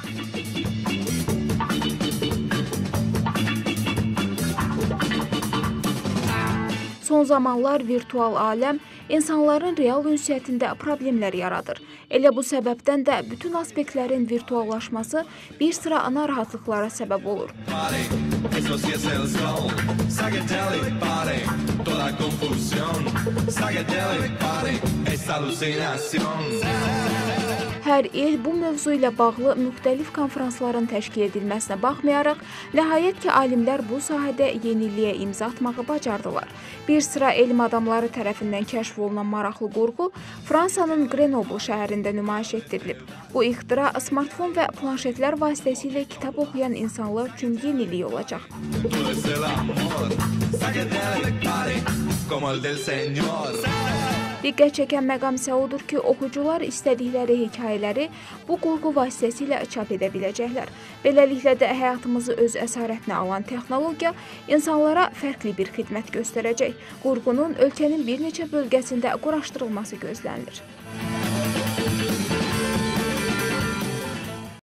Son zamanlar virtual aləm insanların real ünsiyyətində problemlər yaradır. Elə bu səbəbdən də bütün aspektlərin virtuallaşması bir sıra narahatlıqlara səbəb olur. Hər il bu mövzu ilə bağlı müxtəlif konferansların təşkil edilməsinə baxmayaraq, nəhayət ki, alimlər bu sahədə yeniliyə imza atmağı bacardılar. Bir sıra elm adamları tərəfindən kəşf olunan maraqlı qurğu Fransanın Grenoble şəhərində nümayiş etdirilib. Bu ixtira smartfon və planşetlər vasitəsilə kitab oxuyan insanlar üçün yenilik olacaq. Diqqət çəkən məqam isə odur ki, oxucular istədikləri hekayələri bu qurğu vasitəsilə çap edə biləcəklər. Beləliklə də həyatımızı öz əsarətinə alan texnologiya insanlara fərqli bir xidmət göstərəcək. Qurğunun ölkənin bir neçə bölgəsində quraşdırılması gözlənilir.